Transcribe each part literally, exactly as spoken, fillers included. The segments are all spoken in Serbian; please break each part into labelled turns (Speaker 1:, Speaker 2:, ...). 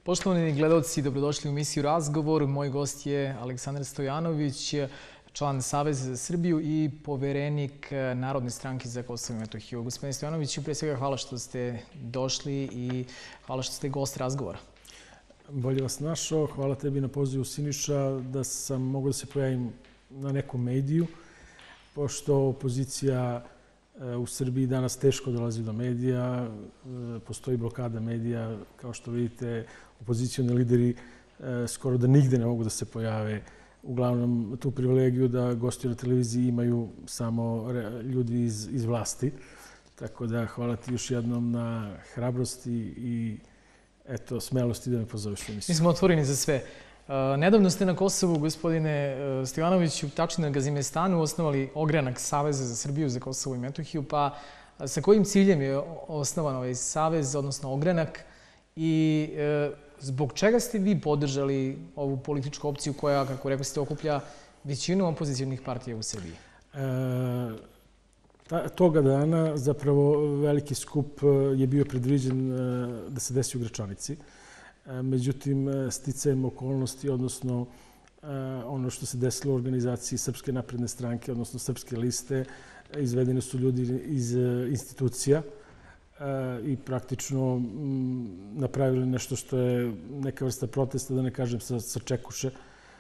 Speaker 1: Poštovani gledalci, dobrodošli u emisiju Razgovor. Moj gost je Aleksandar Stojanović, član Saveza za Srbiju i poverenik Narodne stranke za Kosovo i Metohiju. Gospodine Stojanoviću, pre svega hvala što ste došli i hvala što ste gost razgovora.
Speaker 2: Bolje vas našao. Hvala tebi na pozivu, Siniša, da sam mogao da se pojavim na nekom mediju, pošto opozicija u Srbiji danas teško dolazi do medija, postoji blokada medija, kao što vidite, opozicioni lideri skoro da nigde ne mogu da se pojave. Uglavnom, tu privilegiju da gostuju na televiziji imaju samo ljudi iz, iz vlasti. Tako da hvala ti još jednom na hrabrosti i eto, smelosti da me pozoveš u emisiju.
Speaker 1: Mi smo otvoreni za sve. Nedavno ste na Kosovu, gospodine Stojanoviću, tačno na Gazimestanu, osnovali ogranak Saveza za Srbiju za Kosovo i Metohiju. Pa sa kojim ciljem je osnovan ovaj savez, odnosno ogranak, i zbog čega ste vi podržali ovu političku opciju koja, kako rekli ste, okuplja većinu opozicionih partija u Srbiji?
Speaker 2: E, ta, toga dana zapravo veliki skup je bio predviđen da se desi u Gračanici. Međutim, sticajem okolnosti, odnosno ono što se desilo u organizaciji Srpske napredne stranke, odnosno Srpske liste, izvedeni su ljudi iz institucija i praktično napravili nešto što je neka vrsta protesta, da ne kažem sa, sa čekuše.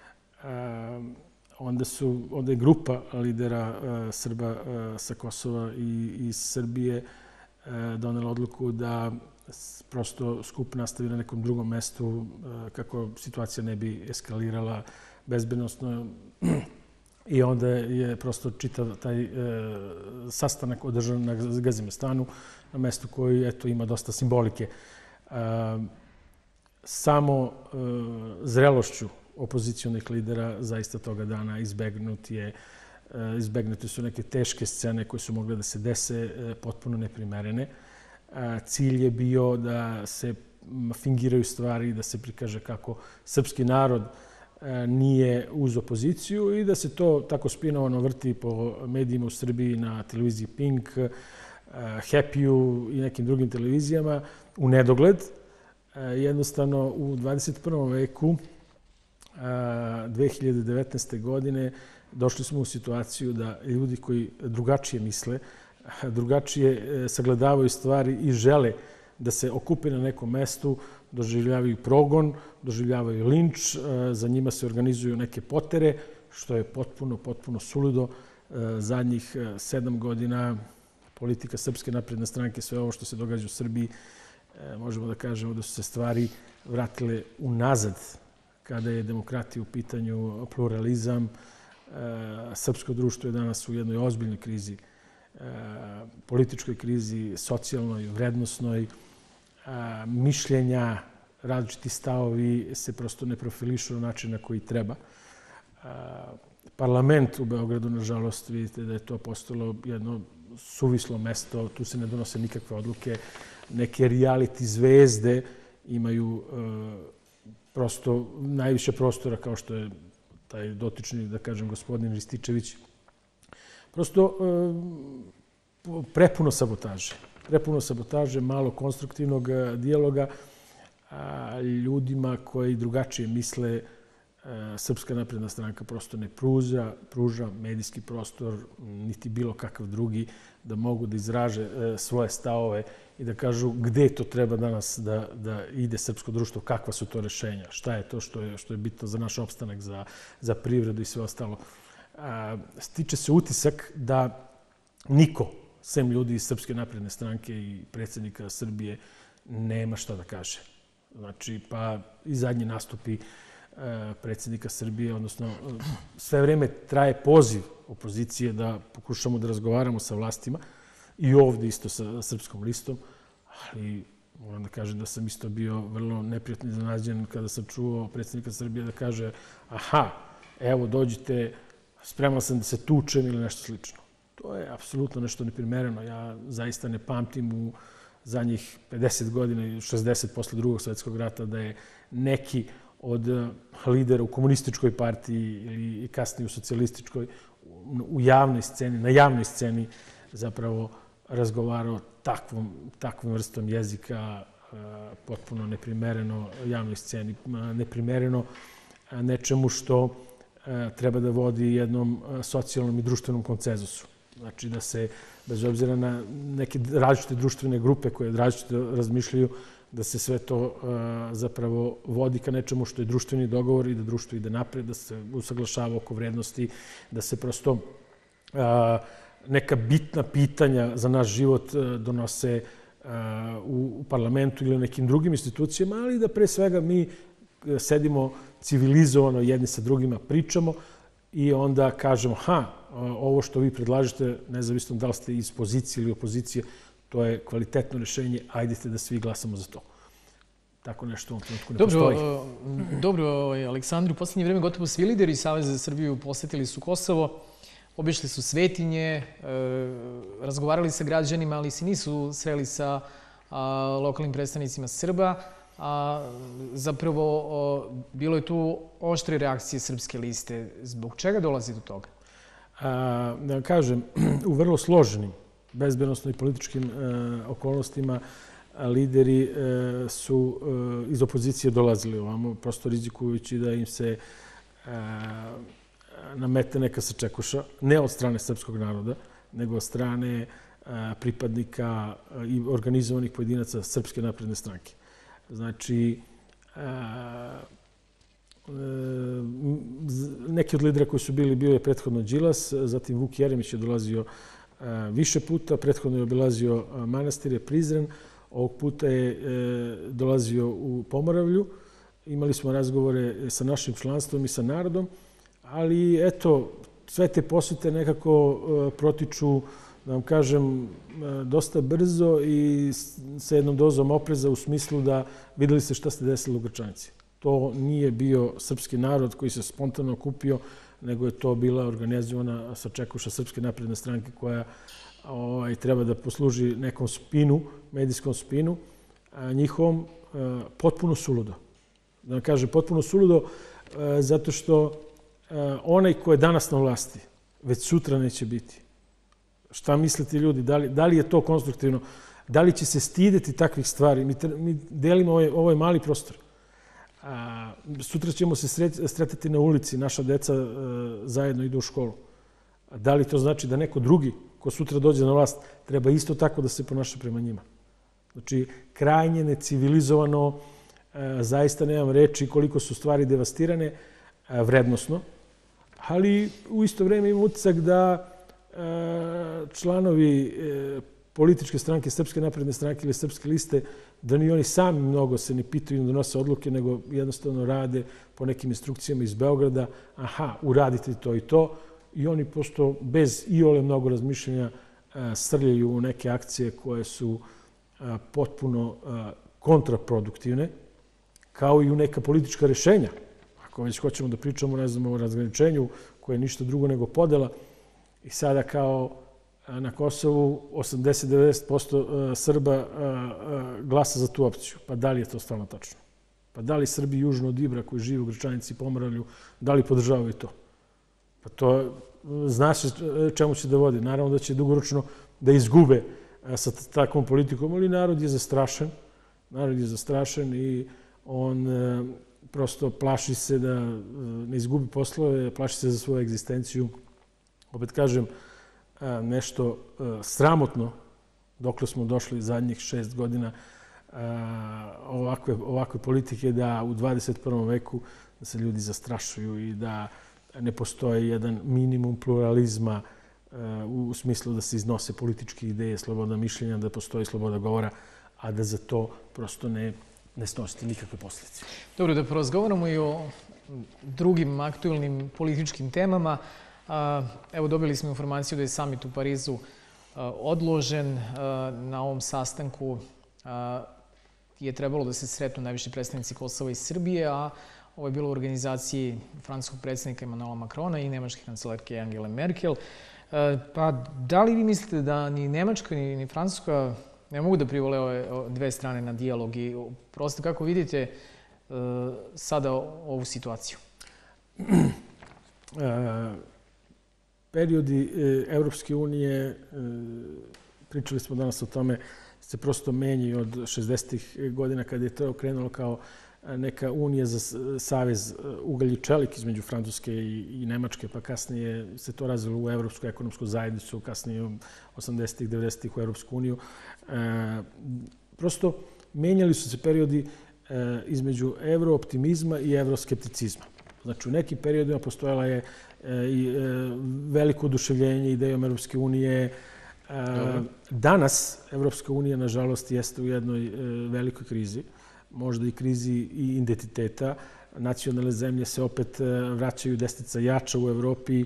Speaker 2: Onda, su, onda je grupa lidera Srba sa Kosova i iz Srbije donela odluku da prosto skup nastavi na nekom drugom mestu kako situacija ne bi eskalirala bezbednosno. I onda je prosto čitav taj e, sastanak održan na Gazimestanu, na mestu koji eto, ima dosta simbolike. E, samo e, zrelošću opozicionih lidera zaista toga dana izbegnut je, e, izbegnute su neke teške scene koje su mogle da se dese, e, potpuno neprimerene. E, cilj je bio da se fingiraju stvari, da se prikaže kako srpski narod nije uz opoziciju i da se to tako spinovano vrti po medijima u Srbiji, na televiziji Pink, Happy-u i nekim drugim televizijama u nedogled. Jednostavno, u dvadeset prvom veku, dve hiljade devetnaeste. godine, došli smo u situaciju da ljudi koji drugačije misle, drugačije sagledavaju stvari i žele da se okupe na nekom mestu, doživljavaju progon, doživljavaju linč, za njima se organizuju neke potere, što je potpuno, potpuno suludo. Zadnjih sedam godina politika Srpske napredne stranke, sve ovo što se događa u Srbiji, možemo da kažemo da su se stvari vratile unazad kada je demokratija u pitanju, pluralizam. Srpsko društvo je danas u jednoj ozbiljnoj krizi, političkoj krizi, socijalnoj, vrednosnoj. Mišljenja, različiti stavovi se prosto ne profilišu na način na koji treba. Parlament u Beogradu, nažalost, vidite da je to postalo jedno suvislo mesto, tu se ne donose nikakve odluke. Neke reality zvezde imaju prosto najviše prostora, kao što je taj dotični, da kažem, gospodin Rističević. Prosto prepuno sabotaže. Prepuno sabotaže, malo konstruktivnog dijaloga. Ljudima koji drugačije misle, Srpska napredna stranka prosto ne pruža, pruža medijski prostor, niti bilo kakav drugi, da mogu da izraže svoje stavove i da kažu gde to treba danas da, da ide srpsko društvo, kakva su to rešenja, šta je to što je, što je bitno za naš opstanak, za, za privredu i sve ostalo. Stiče se utisak da niko, sem ljudi iz Srpske napredne stranke i predsjednika Srbije, nema šta da kaže. Znači, pa i zadnji nastupi predsjednika Srbije, odnosno sve vreme traje poziv opozicije da pokušamo da razgovaramo sa vlastima i ovdje isto sa Srpskom listom, ali moram da kažem da sam isto bio vrlo neprijatno iznenađen kada sam čuo predsjednika Srbije da kaže aha, evo dođite, spreman sam da se tučem ili nešto slično. To je apsolutno nešto neprimereno. Ja zaista ne pamtim u zadnjih pedeset godina i šezdeset posle drugog svjetskog rata da je neki od lidera u komunističkoj partiji ili kasnije u socijalističkoj u javnoj sceni, na javnoj sceni zapravo razgovarao takvom, takvom vrstom jezika, potpuno neprimereno javnoj sceni, neprimereno nečemu što treba da vodi jednom socijalnom i društvenom konsenzusu. Znači da se, bez obzira na neke različite društvene grupe koje različito razmišljaju, da se sve to zapravo vodi ka nečemu što je društveni dogovor i da društvo ide napred, da se usaglašava oko vrednosti, da se prosto neka bitna pitanja za naš život donose u parlamentu ili u nekim drugim institucijama, ali da pre svega mi sedimo civilizovano jedni sa drugima, pričamo i onda kažemo, ha, ovo što vi predlažete, nezavisno da li ste iz pozicije ili opozicije, to je kvalitetno rešenje, ajdete da svi glasamo za to. Tako nešto u ovom trenutku ne postoji.
Speaker 1: Dobro, Aleksandru, u poslednje vreme gotovo svi lideri Saveza za Srbiju posetili su Kosovo, obišli su svetinje, razgovarali sa građanima, ali se nisu sreli sa lokalnim predstavnicima Srba. Zapravo, bilo je tu oštre reakcije Srpske liste. Zbog čega dolazi do toga?
Speaker 2: Da kažem, u vrlo složenim bezbednosno i političkim okolnostima lideri su iz opozicije dolazili ovamo, prosto rizikujući da im se namete neka sačekuša, ne od strane srpskog naroda, nego od strane pripadnika i organizovanih pojedinaca Srpske napredne stranke. Znači, neki od lidera koji su bili, bio je prethodno Đilas, zatim Vuk Jeremić je dolazio više puta, prethodno je obilazio manastire Prizren, ovog puta je dolazio u Pomoravlju. Imali smo razgovore sa našim članstvom i sa narodom, ali eto, sve te posete nekako protiču, da vam kažem, dosta brzo i sa jednom dozom opreza u smislu da videli ste šta ste desili u Gračanici. To nije bio srpski narod koji se spontano okupio, nego je to bila organizovana sačekuša Srpske napredne stranke koja treba da posluži nekom spinu, medijskom spinu, njihovom potpuno suludo. Da vam kažem, potpuno suludo zato što onaj ko je danas na vlasti, već sutra neće biti. Šta mislite ljudi? Da li je to konstruktivno? Da li će se stideti takvih stvari? Mi delimo ovaj mali prostor. Sutra ćemo se sretati na ulici, naša deca zajedno idu u školu. Da li to znači da neko drugi ko sutra dođe na vlast treba isto tako da se ponaša prema njima? Znači, krajnje necivilizovano, zaista nemam reči koliko su stvari devastirane vrednosno, ali u isto vreme imam utisak da članovi političke stranke, Srpske napredne stranke ili Srpske liste, da ni oni sami mnogo se ne pitaju i ne donose odluke, nego jednostavno rade po nekim instrukcijama iz Beograda. Aha, uradite to i to. I oni posto bez iole mnogo razmišljanja srljaju u neke akcije koje su potpuno kontraproduktivne, kao i u neka politička rešenja. Ako već hoćemo da pričamo, ne znam, o razgraničenju, koje je ništa drugo nego podela, i sada kao na Kosovu osamdeset do devedeset posto Srba glasa za tu opciju. Pa da li je to stvarno tačno? Pa da li Srbi južno od Ibra koji žive u Gračanici i Pomoravlju, da li podržavaju to? Pa to zna se čemu će da vodi. Naravno da će dugoročno da izgube sa takvom politikom, ali narod je zastrašen. Narod je zastrašen i on prosto plaši se da ne izgubi poslove, plaši se za svoju egzistenciju. Opet kažem, nešto sramotno dokle smo došli zadnjih šest godina ovakve politike da u dvadeset prvom veku da se ljudi zastrašuju i da ne postoji jedan minimum pluralizma u smislu da se iznose političke ideje, sloboda mišljenja, da postoji sloboda govora, a da za to prosto ne snosite nikakve posljedice.
Speaker 1: Dobro, da porazgovaramo i o drugim aktuelnim političkim temama. Evo, dobili smo informaciju da je samit u Parizu odložen. Na ovom sastanku je trebalo da se sretnu najviši predstavnici Kosova i Srbije, a ovo je bilo u organizaciji francuskog predsjednika Emmanuela Macrona i nemačke kancelarke Angele Merkel. Pa da li vi mislite da ni Nemačka ni Francuska ne mogu da privole ove dve strane na dijalog i prosto kako vidite sada ovu situaciju?
Speaker 2: Periodi Evropske unije, pričali smo danas o tome, se prosto menjaju od šezdesetih godina kada je to krenulo kao neka unija za savez ugalj i čelik između Francuske i Nemačke, pa kasnije se to razvilo u Evropsku ekonomsku zajednicu, kasnije u osamdesetih, devedesetih u Evropsku uniju. Prosto menjali su se periodi između evrooptimizma i evroskepticizma. Znači, u nekim periodima postojala je i veliko oduševljenje idejom Evropske unije. Danas Evropska unija, nažalost, jeste u jednoj velikoj krizi, možda i krizi i identiteta. Nacionalne zemlje se opet vraćaju desnica jača u Evropi.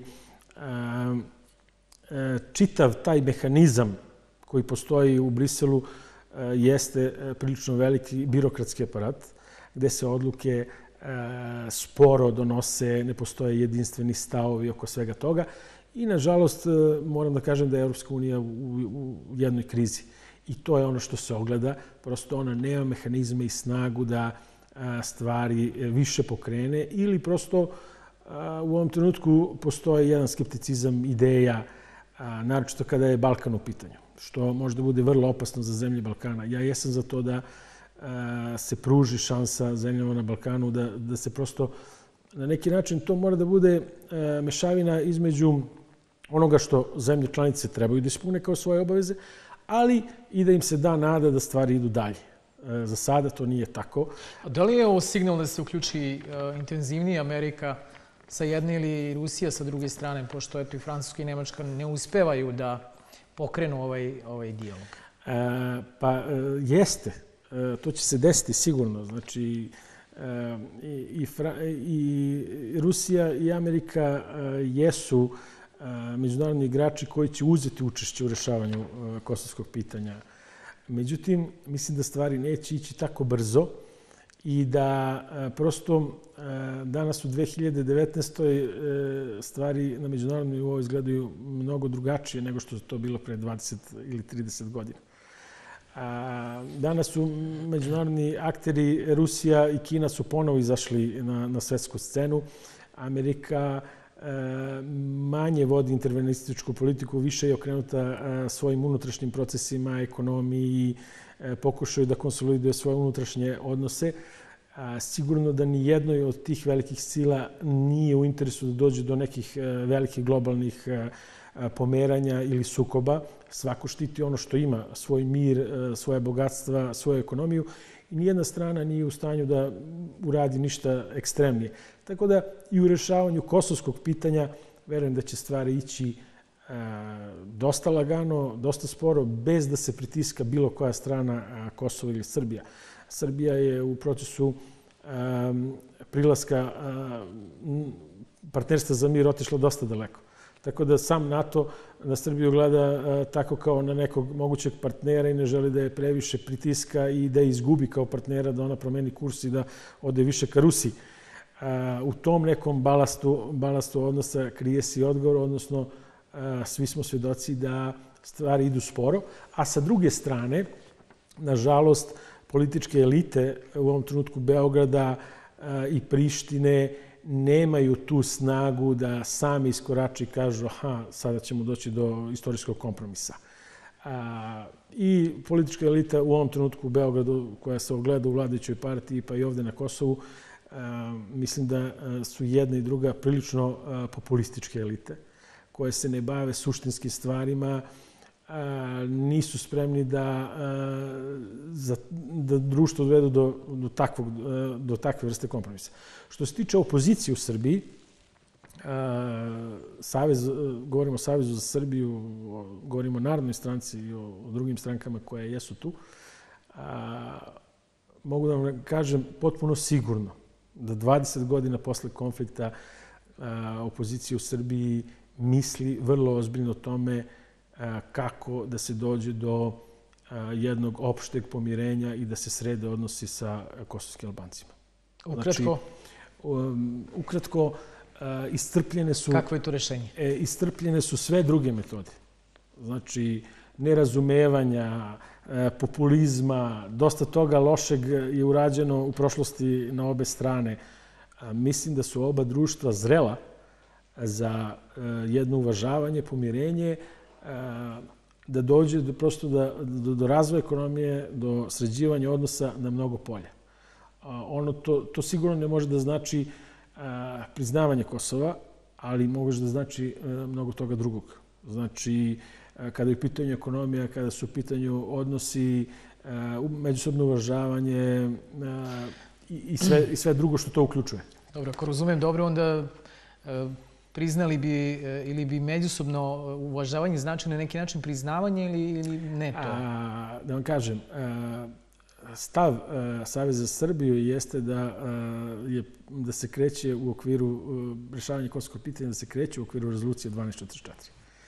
Speaker 2: Čitav taj mehanizam koji postoji u Briselu jeste prilično veliki birokratski aparat, gde se odluke sporo donose, ne postoje jedinstveni stavovi oko svega toga. I, nažalost, moram da kažem da je Evropska unija u jednoj krizi. I to je ono što se ogleda. Prosto ona nema mehanizme i snagu da stvari više pokrene ili prosto u ovom trenutku postoji jedan skepticizam ideja, naročito kada je Balkan u pitanju, što možda bude vrlo opasno za zemlje Balkana. Ja jesam za to da se pruži šansa zemljama na Balkanu, da, da se prosto na neki način to mora da bude mešavina između onoga što zemlje članice trebaju da ispune kao svoje obaveze, ali i da im se da nada da stvari idu dalje. Za sada to nije tako.
Speaker 1: A da li je ovo signal da se uključi intenzivnije Amerika sa jedne ili Rusija sa druge strane, pošto eto i Francuska i Nemačka ne uspevaju da pokrenu ovaj, ovaj dijalog?
Speaker 2: E, pa jeste. E, to će se desiti sigurno. Znači, e, i, i, i Rusija i Amerika e, jesu međunarodni igrači koji će uzeti učešće u rešavanju kosovskog pitanja. Međutim, mislim da stvari neće ići tako brzo i da prosto danas u dve hiljade devetnaestoj. stvari na međunarodnom nivou izgledaju mnogo drugačije nego što je to bilo pre dvadeset ili trideset godina. Danas su međunarodni akteri, Rusija i Kina su ponovo izašli na, na svetsku scenu. Amerika manje vodi intervenističku politiku, više je okrenuta svojim unutrašnjim procesima, ekonomiji, pokušaju da konsoliduje svoje unutrašnje odnose. Sigurno da ni jednoj od tih velikih sila nije u interesu da dođe do nekih velikih globalnih pomeranja ili sukoba. Svako štiti ono što ima, svoj mir, svoje bogatstva, svoju ekonomiju. I nijedna strana nije u stanju da uradi ništa ekstremnije. Tako da i u rešavanju kosovskog pitanja verujem da će stvari ići dosta lagano, dosta sporo, bez da se pritiska bilo koja strana, Kosovo ili Srbija. Srbija je u procesu prilaska partnerstva za mir otišla dosta daleko. Tako da sam NATO na Srbiju gleda tako kao na nekog mogućeg partnera i ne želi da je previše pritiska i da je izgubi kao partnera, da ona promeni kurs i da ode više ka Rusiji. U tom nekom balastu, balastu odnosa krije se i odgovor, odnosno svi smo svedoci da stvari idu sporo, a sa druge strane, nažalost, političke elite u ovom trenutku Beograda i Prištine nemaju tu snagu da sami iskorače i kažu aha, sada ćemo doći do istorijskog kompromisa. I politička elita u ovom trenutku u Beogradu, koja se ogleda u vladajućoj partiji, pa i ovde na Kosovu, mislim da su jedna i druga prilično populističke elite, koje se ne bave suštinskim stvarima, nisu spremni da, da društvo dovedu do, do, takvog, do takve vrste kompromisa. Što se tiče opozicije u Srbiji, Savez, govorimo o Savezu za Srbiju, govorimo o Narodnoj stranci i o, o drugim strankama koje jesu tu, mogu da vam kažem potpuno sigurno da dvadeset godina posle konflikta opozicija u Srbiji misli vrlo ozbiljno o tome kako da se dođe do jednog opšteg pomirenja i da se srede odnosi sa kosovskim Albancima.
Speaker 1: Ukratko?
Speaker 2: Znači, um, ukratko, iscrpljene su...
Speaker 1: Kakvo je to rešenje?
Speaker 2: E, iscrpljene su sve druge metode. Znači, nerazumevanja, populizma, dosta toga lošeg je urađeno u prošlosti na obe strane. Mislim da su oba društva zrela za jedno uvažavanje, pomirenje, da dođe do, prosto da, do, do razvoja ekonomije, do sređivanja odnosa na mnogo polja. Ono to, to sigurno ne može da znači a, priznavanje Kosova, ali može da znači a, mnogo toga drugog. Znači, a, kada je u pitanju ekonomija, kada su u pitanju odnosi, a, međusobno uvažavanje a, i, i, sve, i sve drugo što to uključuje.
Speaker 1: Dobro, ako razumem dobro, onda a, priznali bi ili bi međusobno uvažavanje značilo na neki način priznavanje ili, ili ne to?
Speaker 2: A, da vam kažem, a, stav a, Saveza za Srbiju jeste da, a, je, da se kreće u okviru a, rešavanja kosovskog pitanja, da se kreće u okviru rezolucije dvanaest četrdeset četiri.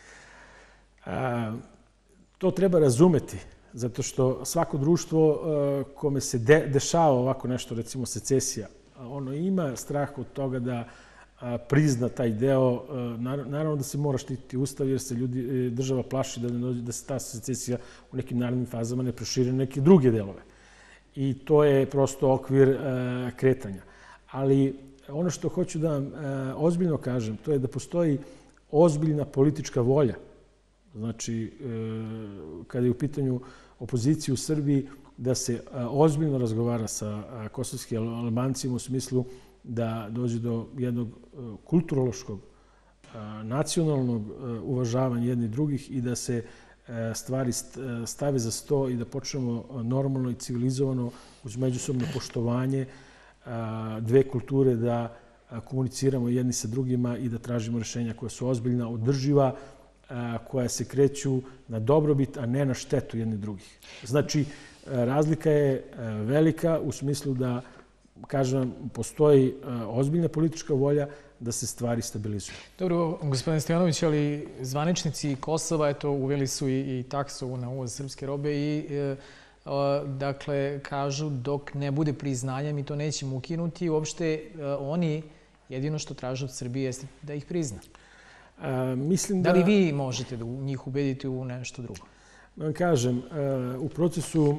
Speaker 2: A, to treba razumeti, zato što svako društvo a, kome se de, dešava ovako nešto, recimo secesija, ono ima strah od toga da prizna taj deo. Naravno da se mora štititi ustav jer se ljudi, država plaši da, ne dođe, da se ta secesija u nekim narednim fazama ne proširi na neke druge delove. I to je prosto okvir a, kretanja. Ali ono što hoću da vam a, ozbiljno kažem, to je da postoji ozbiljna politička volja. Znači, a, kada je u pitanju opozicije u Srbiji, da se a, ozbiljno razgovara sa a, kosovskim Albancima u smislu da dođe do jednog kulturološkog, nacionalnog uvažavanja jednih drugih i da se stvari stave za sto i da počnemo normalno i civilizovano uz međusobno poštovanje dve kulture da komuniciramo jedni sa drugima i da tražimo rešenja koja su ozbiljna, održiva, koja se kreću na dobrobit, a ne na štetu jednih drugih. Znači, razlika je velika u smislu da, kažem, postoji ozbiljna politička volja da se stvari stabilizuju.
Speaker 1: Dobro, gospodine Stojanović, ali zvaničnici Kosova, eto, uveli su i, i taksu na uvoz srpske robe i e, o, dakle, kažu dok ne bude priznanja mi to nećemo ukinuti. Uopšte e, oni jedino što traže od Srbije jeste da ih prizna.
Speaker 2: A, mislim da...
Speaker 1: Da li vi možete da njih ubedite u nešto drugo?
Speaker 2: Da vam kažem, a, u procesu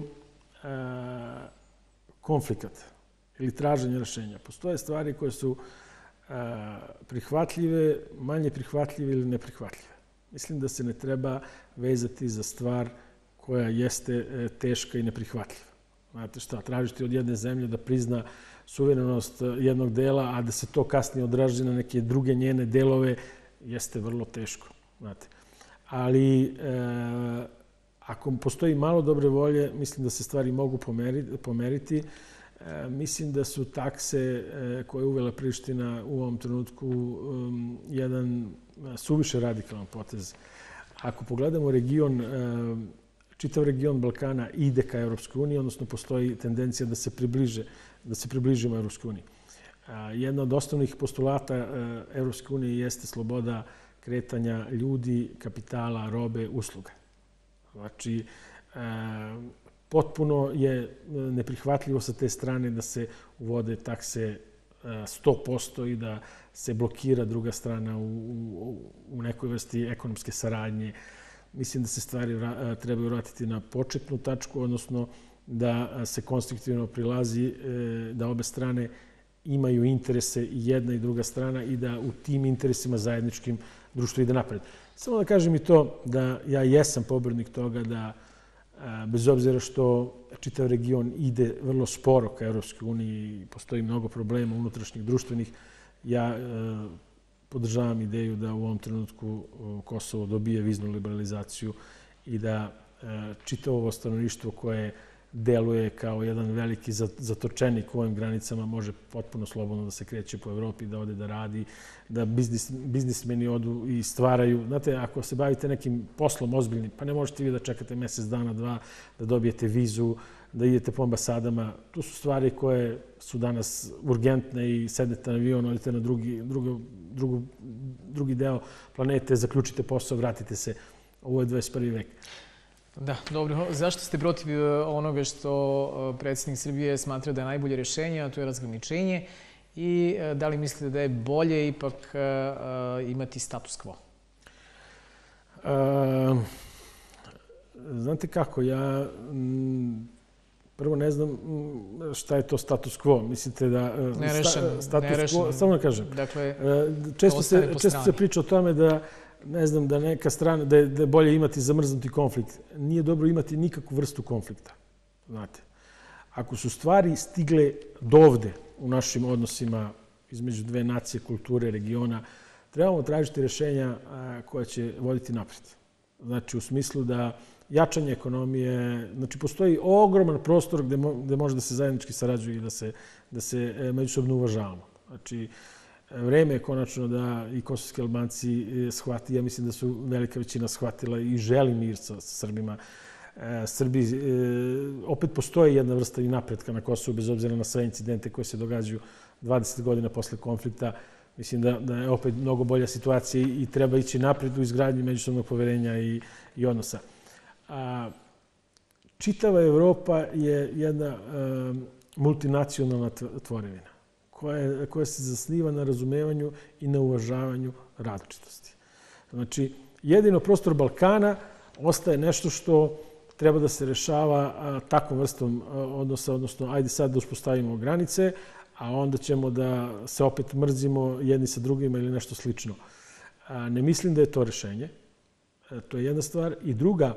Speaker 2: a, konflikata ili traženja rešenja postoje stvari koje su a, prihvatljive, manje prihvatljive ili neprihvatljive. Mislim da se ne treba vezati za stvar koja jeste teška i neprihvatljiva. Znate šta, tražiti od jedne zemlje da prizna suverenost jednog dela, a da se to kasnije odraži na neke druge njene delove, jeste vrlo teško. Znate. Ali e, ako postoji malo dobre volje, mislim da se stvari mogu pomeriti. pomeriti. E, mislim da su takse e, koje je uvela Priština u ovom trenutku um, jedan suviše radikalan potez. Ako pogledamo region, e, čitav region Balkana ide ka Evropskoj uniji, odnosno postoji tendencija da se približe, da se približimo Evropskoj uniji. Jedna od osnovnih postulata Evropske unije jeste sloboda kretanja ljudi, kapitala, robe, usluga. Znači, potpuno je neprihvatljivo sa te strane da se uvode takse sto posto i da se blokira druga strana u, u, u nekoj vrsti ekonomske saradnje. Mislim da se stvari trebaju vratiti na početnu tačku, odnosno da se konstruktivno prilazi, da obe strane imaju interese i jedna i druga strana i da u tim interesima zajedničkim društvo ide napred. Samo da kažem i to da ja jesam pobornik toga da, bez obzira što čitav region ide vrlo sporo ka Evropskoj uniji i postoji mnogo problema unutrašnjih društvenih, ja podržavam ideju da u ovom trenutku Kosovo dobije viznu liberalizaciju i da čitavo stanovništvo koje deluje kao jedan veliki zatočenik u ovim granicama može potpuno slobodno da se kreće po Evropi, da ode da radi, da biznis, biznismeni odu i stvaraju. Znate, ako se bavite nekim poslom ozbiljnim, pa ne možete vi da čekate mjesec dana, dva, da dobijete vizu, da idete po ambasadama. Tu su stvari koje su danas urgentne i sednete na avion, odite na drugi, drugo, drugu, drugi deo planete, zaključite posao, vratite se. Ovo je dvadeset prvi vek.
Speaker 1: Da, dobro. Zašto ste protiv onoga što predsjednik Srbije smatra da je najbolje rješenje, a to je razgraničenje? I da li mislite da je bolje ipak imati status quo?
Speaker 2: Uh, znate kako, ja m, prvo ne znam šta je to status quo. Mislite da...
Speaker 1: Nerešen.
Speaker 2: Sta, status
Speaker 1: nerešen.
Speaker 2: quo, samo da kažem.
Speaker 1: Dakle,
Speaker 2: često, se, često se priča o tome da ne znam, da neka strana, da je, da je bolje imati zamrznuti konflikt. Nije dobro imati nikakvu vrstu konflikta, znate. Ako su stvari stigle dovde u našim odnosima između dve nacije, kulture, regiona, trebamo tražiti rješenja koja će voditi naprijed. Znači, u smislu da jačanje ekonomije, znači, postoji ogroman prostor gde, mo, gde može da se zajednički sarađuje i da se, da se međusobno uvažavamo. Znači, vreme je konačno da i kosovski Albanci shvati, ja mislim da su velika većina shvatila i želi mir sa Srbima. Srbi, opet postoji jedna vrsta i napretka na Kosovu, bez obzira na sve incidente koje se događaju dvadeset godina posle konflikta. Mislim da, da je opet mnogo bolja situacija i treba ići napred u izgradnji međusobnog poverenja i, i odnosa. A, čitava Evropa je jedna a, multinacionalna tvorevina koja, koja se zasniva na razumevanju i na uvažavanju različitosti. Znači, jedino prostor Balkana ostaje nešto što treba da se rešava a, takvom vrstom a, odnosa, odnosno ajde sad da uspostavimo granice, a onda ćemo da se opet mrzimo jedni sa drugima ili nešto slično. A, ne mislim da je to rešenje. A, to je jedna stvar. I druga,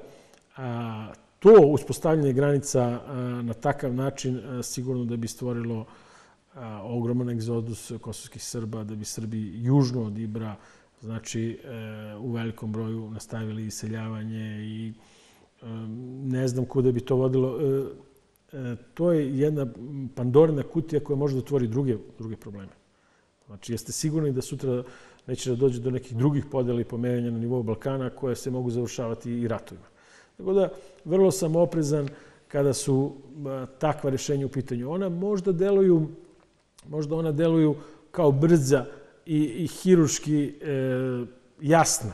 Speaker 2: a, to uspostavljanje granica a, na takav način a, sigurno da bi stvorilo a, ogroman egzodus kosovskih Srba, da bi Srbi južno od Ibra, znači e, u velikom broju nastavili iseljavanje i e, ne znam kuda bi to vodilo. E, e, to je jedna pandorina kutija koja može da otvori druge, druge probleme. Znači, jeste sigurni da sutra neće da dođe do nekih drugih podela i pomeranja na nivou Balkana koje se mogu završavati i ratovima. Tako da, vrlo sam oprezan kada su a, takva rješenja u pitanju. Ona možda deluju, možda ona deluju kao brza i, i hiruški e, jasna,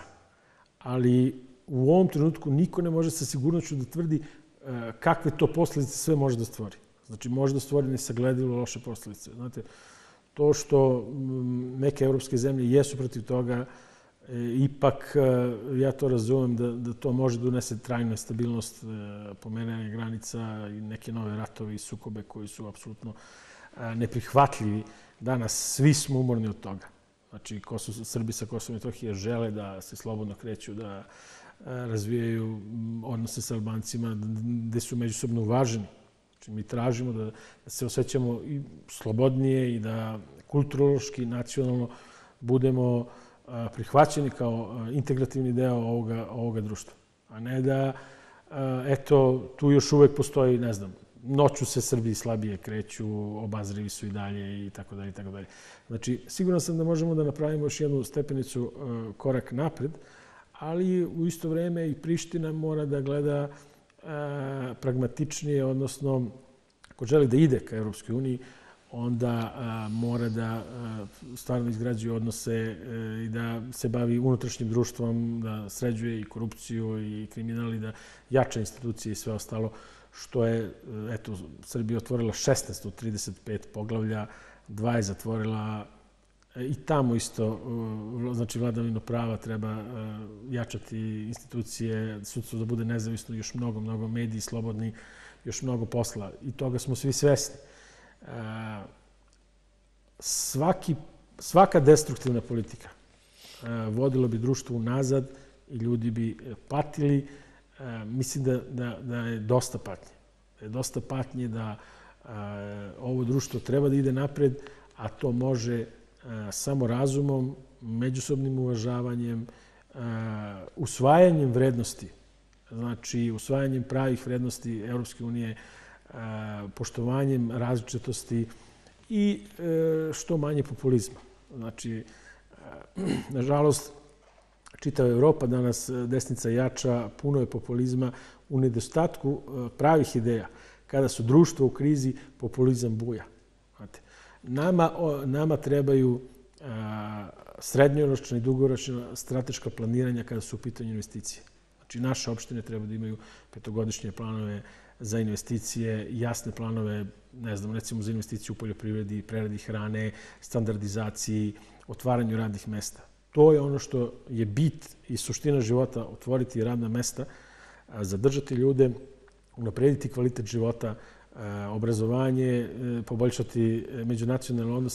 Speaker 2: ali u ovom trenutku niko ne može sa sigurnošću da tvrdi e, kakve to posljedice sve može da stvori. Znači, može da stvori nesagledivo loše posljedice. Znate, to što m, neke evropske zemlje jesu protiv toga, e, ipak e, ja to razumem da, da to može da unese trajnu nestabilnost, e, pomeranje granica i neke nove ratove i sukobe koji su apsolutno e, neprihvatljivi. Danas svi smo umorni od toga. Znači, Kosovo, Srbi sa Kosovom i Metohije žele da se slobodno kreću, da razvijaju odnose sa Albancima, gde su međusobno uvaženi. Znači, mi tražimo da, da se osjećamo i slobodnije i da kulturološki, nacionalno budemo a, prihvaćeni kao a, integrativni deo ovoga, ovoga društva. A ne da, a, eto, tu još uvek postoji, ne znam, noću se Srbi slabije kreću, obazrivi su i dalje i tako dalje i tako dalje. Znači, siguran sam da možemo da napravimo još jednu stepenicu uh, korak napred, ali u isto vrijeme i Priština mora da gleda uh, pragmatičnije, odnosno, ako želi da ide ka Evropskoj uniji, onda uh, mora da uh, stvarno izgrađuje odnose uh, i da se bavi unutrašnjim društvom, da sređuje i korupciju i kriminal i da jača institucije i sve ostalo, što je, eto, Srbija otvorila šesnaest od trideset pet poglavlja, dva je zatvorila i tamo isto, znači vladavinu prava treba jačati institucije, sudstvo da bude nezavisno, još mnogo, mnogo mediji slobodni, još mnogo posla i toga smo svi svesni. Svaki, svaka destruktivna politika vodila bi društvo unazad i ljudi bi patili. Mislim da, da, da je dosta patnje. Da je dosta patnje da a, ovo društvo treba da ide napred, a to može a, samo razumom, međusobnim uvažavanjem, a, usvajanjem vrednosti, znači usvajanjem pravih vrednosti Evropske unije, a, poštovanjem različitosti i a, što manje populizma. Znači, a, nažalost, čitava Evropa danas desnica jača, puno je populizma u nedostatku pravih ideja. Kada su društva u krizi, populizam buja. Znate, nama, nama trebaju a, srednjoročna i dugoročna strateška planiranja kada su u pitanju investicije. Znači, naše opštine treba da imaju petogodišnje planove za investicije, jasne planove, ne znam, recimo za investiciju u poljoprivredi, preradi hrane, standardizaciji, otvaranju radnih mesta. To je ono što je bit i suština života, otvoriti radna mesta, zadržati ljude, unaprediti kvalitet života, obrazovanje, poboljšati međunacionalne odnose.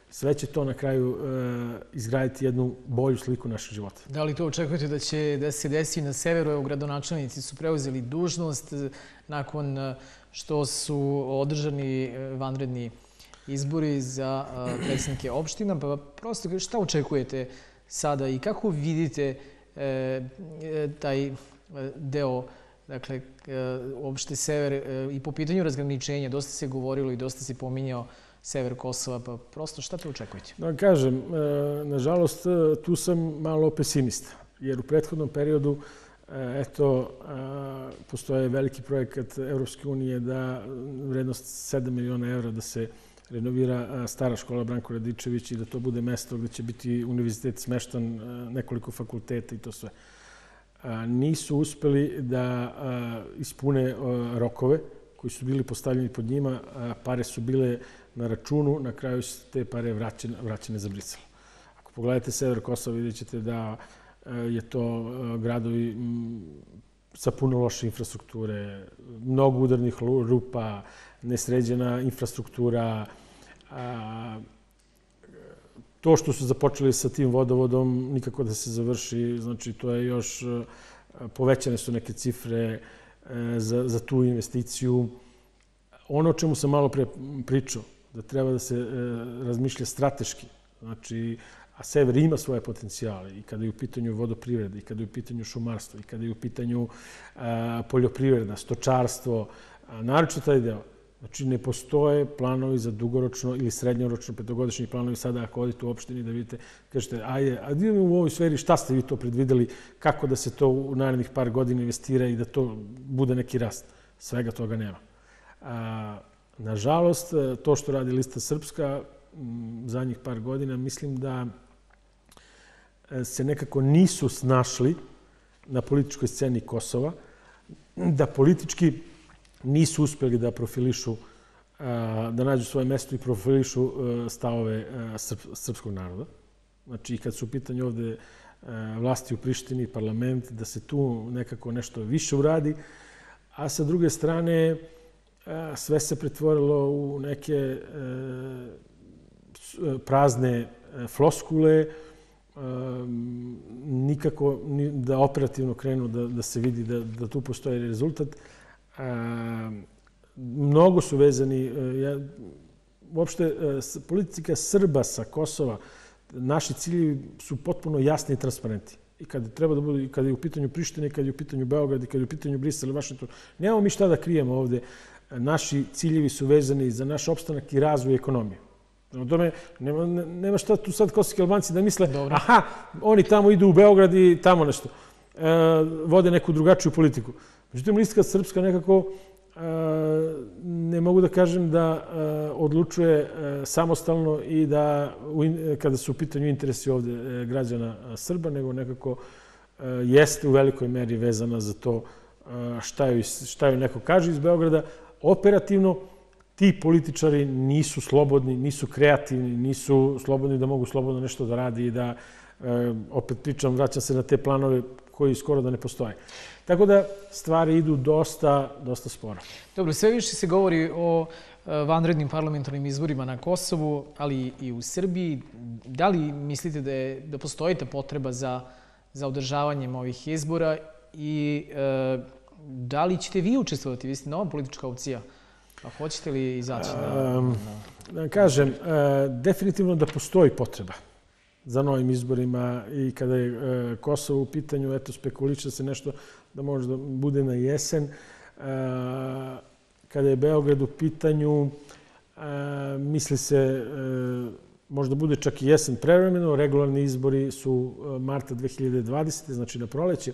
Speaker 2: sve će to na kraju izgraditi jednu bolju sliku našeg života.
Speaker 1: Da li to očekujete da će da se desi na severu? Evo, gradonačelnici su preuzeli dužnost nakon što su održani vanredni izbori za predsjednike opština. Pa prosto, šta očekujete sada i kako vidite taj deo, dakle, uopšte sever i po pitanju razgraničenja? Dosta se govorilo i dosta se pominjao sever Kosova, pa prosto šta te očekujete?
Speaker 2: Da kažem, nažalost, tu sam malo pesimista, jer u prethodnom periodu eto, postoje veliki projekat Evropske unije da vrednost sedam miliona evra da se renovira stara škola Branko Radičević i da to bude mesto gde će biti univerzitet smeštan, nekoliko fakulteta i to sve. Nisu uspeli da ispune rokove koji su bili postavljeni pod njima, pare su bile na računu, na kraju su te pare vraćene, vraćene za Brisel. Ako pogledate sever Kosova, vidjet ćete da je to gradovi sa puno loše infrastrukture, mnogo udarnih rupa, nesređena infrastruktura. To što su započeli sa tim vodovodom nikako da se završi, znači to je još, povećane su neke cifre za, za tu investiciju. Ono o čemu sam malo pre pričao, da treba da se razmišlja strateški, znači, a sever ima svoje potencijale i kada je u pitanju vodoprivreda, i kada je u pitanju šumarstvo, i kada je u pitanju poljoprivreda, stočarstvo, naročito taj deo. Znači, ne postoje planovi za dugoročno ili srednjoročno, petogodišnji planovi. Sada, ako odete u opštini da vidite, kažete, ajde, a idemo u ovoj sferi, šta ste vi to predvideli, kako da se to u narednih par godina investira i da to bude neki rast? Svega toga nema. Nažalost, to što radi Lista Srpska zadnjih par godina, mislim da se nekako nisu snašli na političkoj sceni Kosova, da politički nisu uspjeli da profilišu, da nađu svoje mesto i profilišu stavove srpskog naroda. Znači, i kad su u pitanju ovde vlasti u Prištini, parlament, da se tu nekako nešto više uradi, a sa druge strane sve se pretvorilo u neke prazne floskule, nikako da operativno krenu da, da se vidi da, da tu postoji rezultat. Mnogo su vezani, ja, uopšte politika Srba sa Kosova, naši ciljevi su potpuno jasni i transparentni. I kada treba da bude, kada je u pitanju Prištine, kada je u pitanju Beograd, kada je u pitanju Brisel i Vašington, nemamo mi šta da krijemo ovde. Naši ciljevi su vezani za naš opstanak i razvoj ekonomije. O tome nema, nema šta tu sad kosovski Albanci da misle, dobro, aha, oni tamo idu u Beograd i tamo nešto, e, vode neku drugačiju politiku. Međutim, Lista Srpska nekako, e, ne mogu da kažem da e, odlučuje e, samostalno i da, u, kada su u pitanju interesi ovde e, građana Srba, nego nekako e, jeste u velikoj meri vezana za to e, šta, ju, šta ju neko kaže iz Beograda. Operativno, ti političari nisu slobodni, nisu kreativni, nisu slobodni da mogu slobodno nešto da radi i da, e, opet pričam, vraćam se na te planove koji skoro da ne postoje. Tako da stvari idu dosta, dosta sporo.
Speaker 1: Dobro, sve više se govori o vanrednim parlamentarnim izborima na Kosovu, ali i u Srbiji. Da li mislite da, je, da postoji ta potreba za, za održavanjem ovih izbora i e, da li ćete vi učestvovati? Vi ste nova politička opcija. A hoćete li izaći na...
Speaker 2: Um, da kažem, uh, definitivno da postoji potreba za novim izborima i kada je uh, Kosovo u pitanju, eto, spekuliše se nešto da možda bude na jesen. Uh, kada je Beograd u pitanju, uh, misli se, uh, možda bude čak i jesen prevremeno, regularni izbori su uh, marta dve hiljade dvadesete. znači na proleće.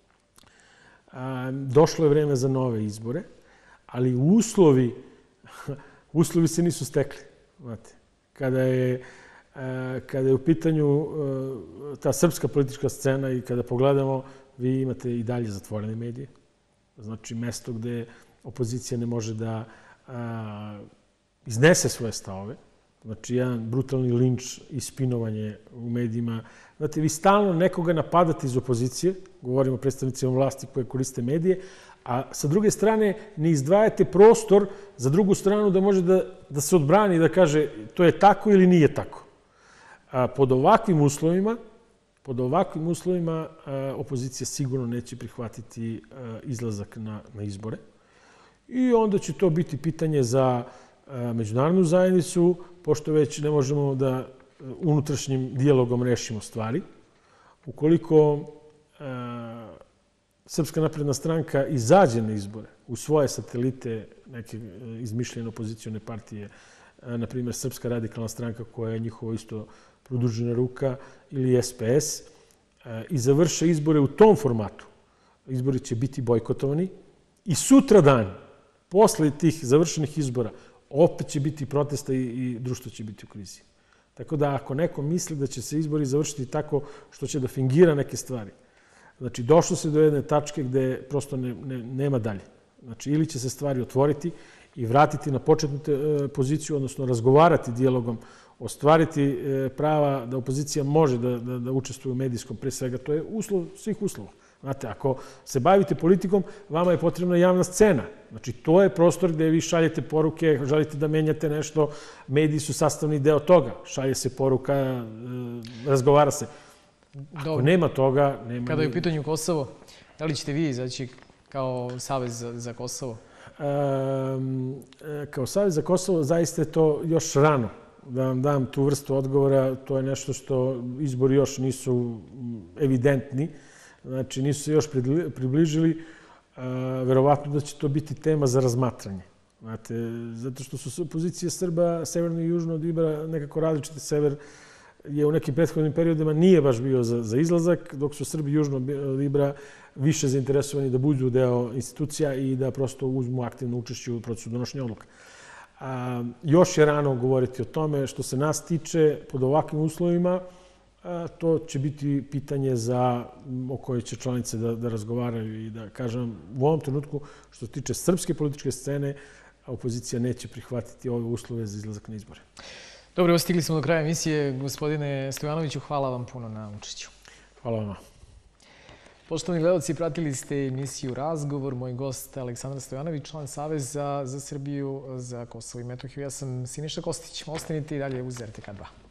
Speaker 2: Uh, došlo je vreme za nove izbore. Ali uslovi, uslovi se nisu stekli. Znate, kada je, kada je u pitanju ta srpska politička scena i kada pogledamo, vi imate i dalje zatvorene medije. Znači, mesto gde opozicija ne može da a, iznese svoje stavove. Znači, jedan brutalni linč i spinovanje u medijima. Znate, vi stalno nekoga napadate iz opozicije, govorimo o predstavnicima vlasti koje koriste medije, a sa druge strane ne izdvajate prostor za drugu stranu da može da, da se odbrani i da kaže to je tako ili nije tako. Pod ovakvim uslovima, pod ovakvim uslovima opozicija sigurno neće prihvatiti izlazak na, na izbore. I onda će to biti pitanje za međunarodnu zajednicu, pošto već ne možemo da unutrašnjim dijalogom rešimo stvari. Ukoliko Srpska napredna stranka izađe na izbore u svoje satelite, neke izmišljene opozicione partije, na primjer Srpska radikalna stranka koja je njihovo isto produžena ruka ili S P S, i završe izbore u tom formatu, izbori će biti bojkotovani i sutra dan, posle tih završenih izbora, opet će biti protesta i, i društvo će biti u krizi. Tako da ako neko misli da će se izbori završiti tako što će da fingira neke stvari, znači došlo se do jedne tačke gde prosto ne, ne, nema dalje. Znači ili će se stvari otvoriti i vratiti na početnu te, poziciju, odnosno razgovarati dijalogom, ostvariti prava da opozicija može da, da, da učestvuje u medijskom, pre svega, to je uslov svih uslova. Znate, ako se bavite politikom, vama je potrebna javna scena. Znači, to je prostor gde vi šaljete poruke, želite da menjate nešto, mediji su sastavni deo toga. Šalje se poruka, razgovara se. Ako nema toga, nema...
Speaker 1: Kada je u pitanju Kosovo, da li ćete vi izaći kao Savez za, za Kosovo?
Speaker 2: Um, kao Savez za Kosovo zaista je to još rano da vam dam tu vrstu odgovora. To je nešto što izbori još nisu evidentni. Znači, nisu se još približili. Verovatno da će to biti tema za razmatranje. Znate, zato što su pozicije Srba, severno i južno od Ibra, nekako različite. Sever je u nekim prethodnim periodima nije baš bio za, za izlazak, dok su Srbi južno od Ibra više zainteresovani da budu deo institucija i da prosto uzmu aktivno učešće u procesu donošenja odluka. A, još je rano govoriti o tome. Što se nas tiče, pod ovakvim uslovima, a, to će biti pitanje za, o kojoj će članice da, da razgovaraju i da kažem, u ovom trenutku, što se tiče srpske političke scene, opozicija neće prihvatiti ove uslove za izlazak na izbore.
Speaker 1: Dobro, stigli smo do kraja emisije. Gospodine Stojanoviću, hvala vam puno na učešću.
Speaker 2: Hvala vama.
Speaker 1: Poštovani gledalci, pratili ste emisiju Razgovor. Moj gost Aleksandar Stojanović, član Saveza za Srbiju, za Kosovo i Metohiju. Ja sam Siniša Kostić. Ostanite i dalje uz R T K dva.